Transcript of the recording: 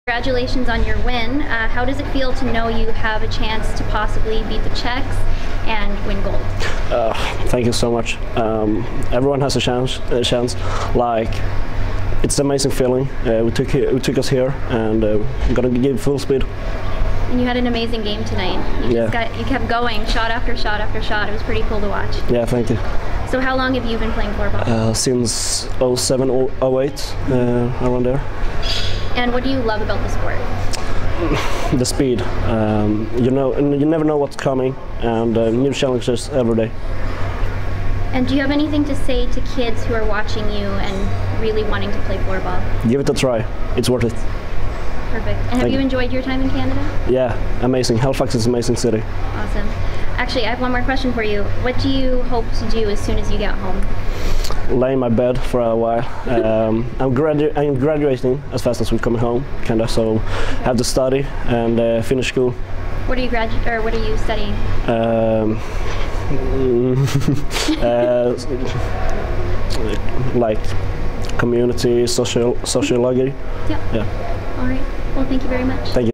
Congratulations on your win. How does it feel to know you have a chance to possibly beat the Czechs and win gold? Thank you so much. Everyone has a chance. Like, it's an amazing feeling. We took us here, and we're gonna give full speed. And you had an amazing game tonight. You kept going, shot after shot after shot. It was pretty cool to watch. Yeah, thank you. So how long have you been playing floorball? Since 07, 08, around there. And what do you love about the sport? The speed. You never know what's coming, and new challenges every day. And do you have anything to say to kids who are watching you and really wanting to play floorball? Give it a try. It's worth it. Perfect. And have you enjoyed your time in Canada? Yeah, amazing. Halifax is an amazing city. Awesome. Actually, I have one more question for you. What do you hope to do as soon as you get home? Lay in my bed for a while. I'm graduating as fast as we're coming home, kinda. So have to study and finish school. What are you studying? Like community sociology. Yeah. All right. Well, thank you very much. Thank you.